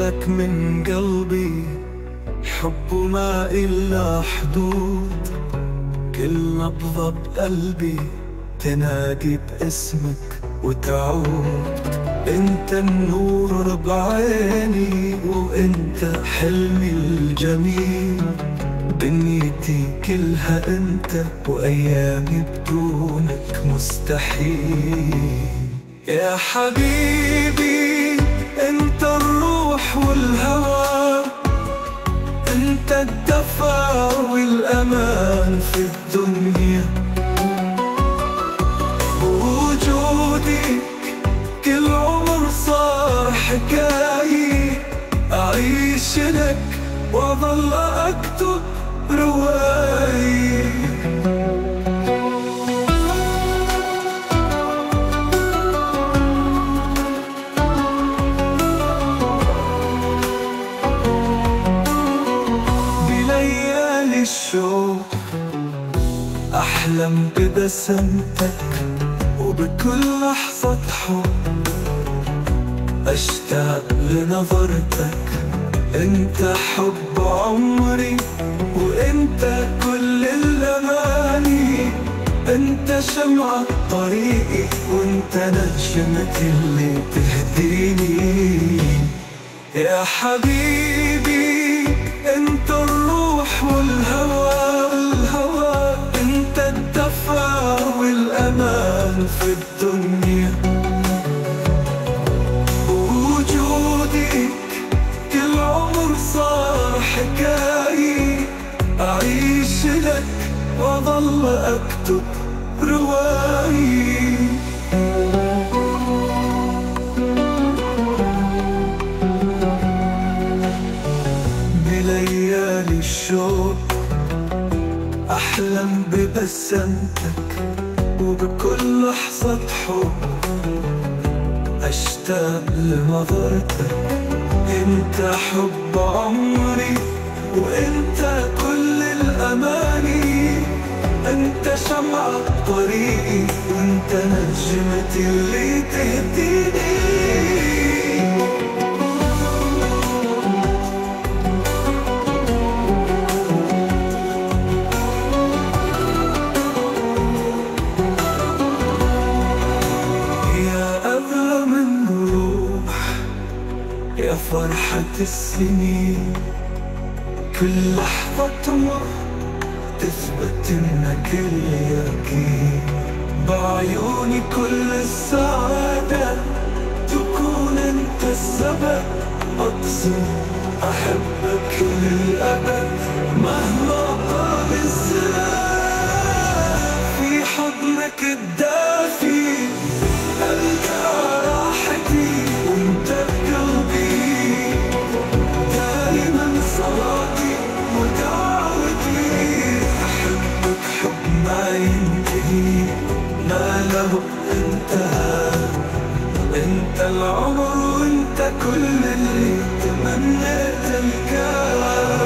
بحبك من قلبي، حب ما إلا حدود. كل نبضة بقلبي تنادي باسمك وتعود. انت النور بعيني وانت حلمي الجميل، دنيتي كلها انت وايامي بدونك مستحيل. يا حبيبي انت الروح والهوى، انت الدفا والامان في الدنيا. بوجودك كل عمر صار حكاية، اعيش لك واظل اكتب رواية. بليالي الشوق أحلم ببسمتك، وبكل لحظة حب أشتاق لنظرتك. انت حب عمري وانت كل الأماني، انت شمعة طريقي وانت نجمتي اللي تهديني. يا حبيبي انت الروح والهوى، انت الدفا والامان في الدنيا. بوجودك كل عمر صار حكاية، اعيش لك واظل اكتب رواية. بليالي الشوق أحلم ببسمتك، وبكل لحظة حب أشتاق لنظرتك. انت حب عمري وانت كل الأماني، انت شمعة طريقي وانت نجمتي اللي تهديني. يا فرحة السنين كل لحظة تمر تثبت انك اليقين. بعيوني كل السعادة تكون انت السبب. اقسم احبك للأبد مهما طال الزمان. في حضنك الدافي ألقى راحتي وانت بقلبي. دائما صلاتي ودعوتي أحبك حب ما ينتهي، ما له انتهى. انت العمر وانت كل اللي تمنيت الكون.